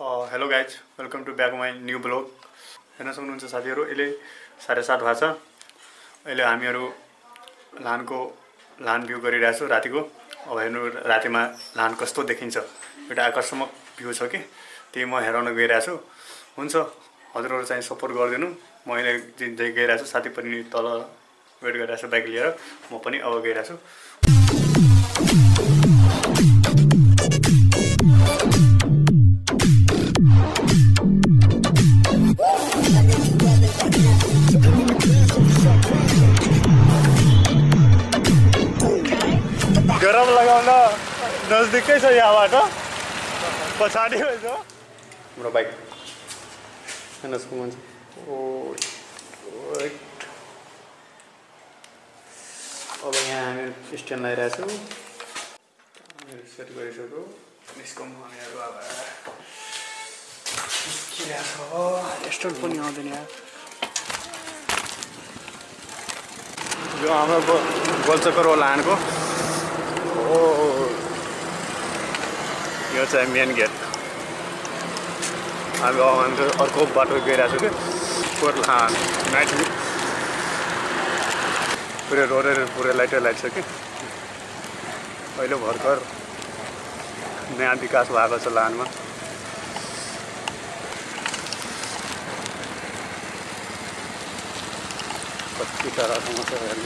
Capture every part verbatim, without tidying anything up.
Hello guys, welcome to back my new blog. हेर्न सक्नुहुन्छ साथीहरू, अहिले साढे सात भएको छ। अहिले हामीहरू लाहानको लाहान भ्यू गरिरहेछौँ रातिको। अब हेर्नु रातिमा लाहान कस्तो देखिन्छ। एउटा आकर्षक भ्यू छ कि त्यही म हेराउन गइरहेछु। हुन्छ, हजुरहरू चाहिँ सपोर्ट गरिदिनु। म अहिले गइरहेछु, साथी पनि तल वेट गरिरहेछु बाइक लिएर। म पनि अब गइरहेछु। गरम लगाउन नजदिकै छ, यहाँबाट पछाडि छ हाम्रो बाइक। हेर्न सक्नुहुन्छ। ओ अब यहाँ हामी स्ट्यान्ड लगाइरहेछौँ, सेट गरिसक्यो। यसको हामीहरू अब निस्किरहेको छ। स्ट्यान्ड पनि आउँदैन यहाँ। यो हाम्रो गोलचक्कर हो लाहानको। ओ यो चाहिँ मेन गेट। अब हामी अर्को बाटो गइरहेको छु कि पोहोर लाहान नाइट पुरै रोडहरू पुरै लाइटै लाइट छ कि। अहिले भर्खर नयाँ विकास भएको छ लाहानमा। कति टाढासम्म छ हेर्नु।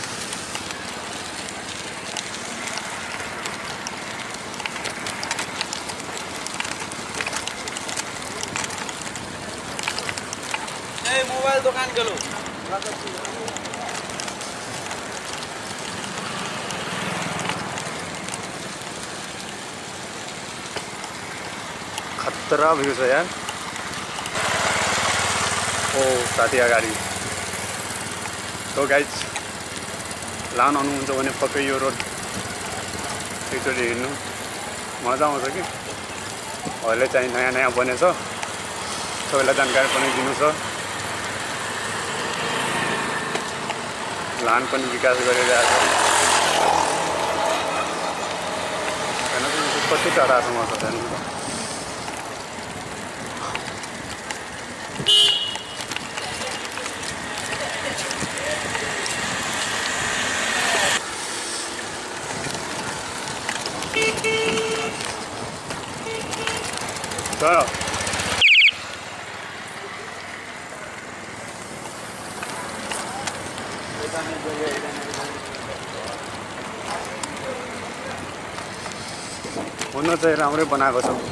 मोबाइल दोकान गेलो खतरा भ्यू छ यार। ओ साथी अगाडि। तो गाइज, लाहान आउनुहुन्छ भने पक्कै यो रोड एकचोटि हिँड्नु मजा आउँछ कि। अहिले चाहिँ नयाँ नयाँ बनेछ, सबैलाई जानकारी पनि दिनु छ। लाहान पनि विकास गरिरहेको छ। कति टाढासम्म छ हेर्नु। चलो हुन चाहिँ राम्रै बनाएको छ।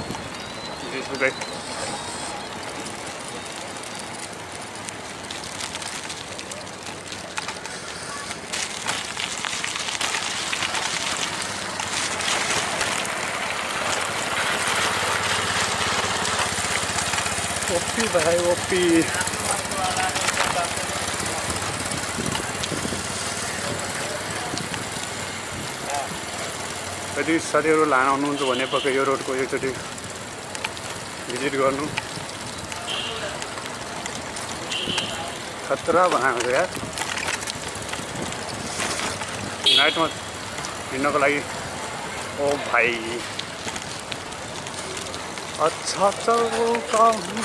ओपी भाइ ओपी। यदि साथीहरू लाहान आउनुहुन्छ भने पक्कै यो रोडको एकचोटि भिजिट गर्नु। खतरा बनाएको छ यार। नाइटमा हिँड्नको लागि। ओ भाइ अच्छा चौका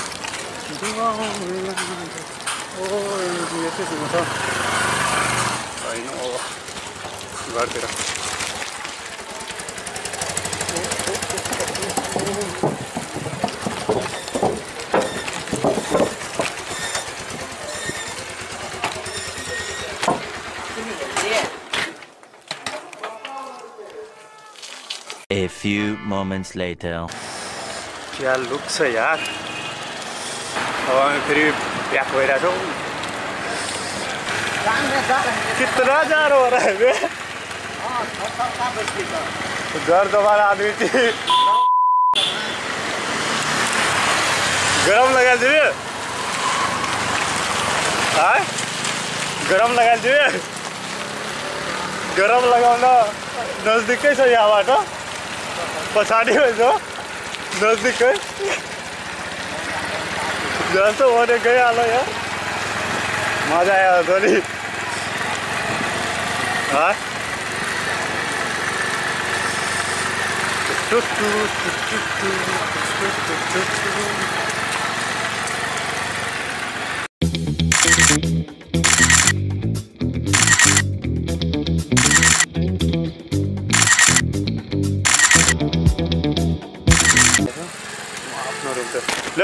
ओ यस्तै छ होइन। अब घरतिर A few moments later. क्या लुक छ यार। अब हामी फेरि ब्याक भइरहेछौँ। कितना जाडो हो रहा है बे। घर दोबारा आदमी थी। गरम लगा दिए। हाँ गरम लगा दिए। गरम लगाउन नजदिकै छ, यहाँबाट पछाडि छ नजदिकै। जस्तो भने गइहाल्यो यार। मजा आयो थोरै। हाँ टुटु टुटु ल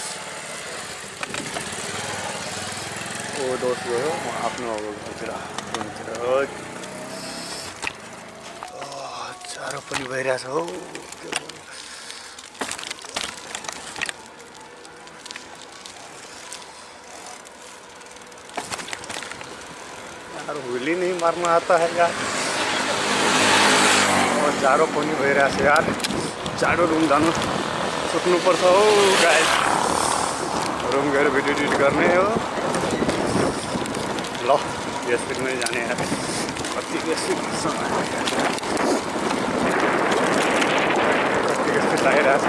ओ दोस्त गयो म आफ्नो अब घरतिर घरतिर चारो पनि भइरहेछ हौ यार होली नहीं मारना आता है यार और जाडो पनि भइरहेछ यार जाडो रुम जानु सुत्नुपर्छ हौ गाइस रुम गएर भिडियो एडिट गर्ने हो ल यस फिल्ममै जाने यार कति यस्तो कति यस्तो लागिरहेछ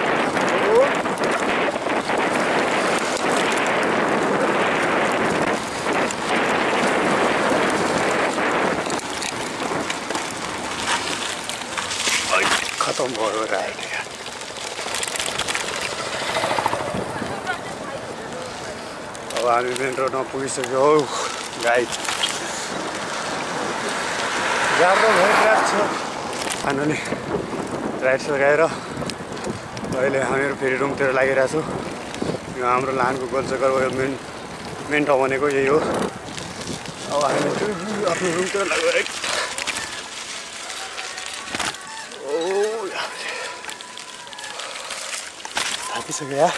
खतम भयो राइड यार अब हामी मेन रोडमा पुगिसक्यो हौ गाइड जाडो भइरहेको छ फाइनली राइड सकाएर अहिले हामीहरू फेरि रुमतिर लागिरहेको छौँ यो हाम्रो लाहानको गोलचक्कर मेन मेन ठाउँ भनेको यही हो अब हामी आफ्नो रुमतिर लाग्यो है ओ थाकिसक्यो यार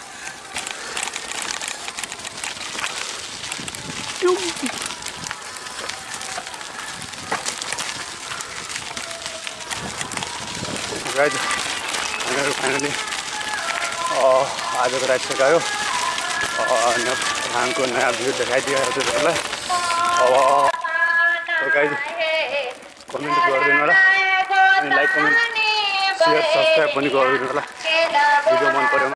गाइज हामीहरू फाइनली आजको राइड सकायो लाहानको नयाँ भ्यू देखाइदिएको छु तपाईँलाई अब गाइज कमेन्ट गरिदिनु होला अनि लाइक कमेन्ट सेयर सब्सक्राइब पनि गरिदिनु होला भिडियो मन पऱ्यो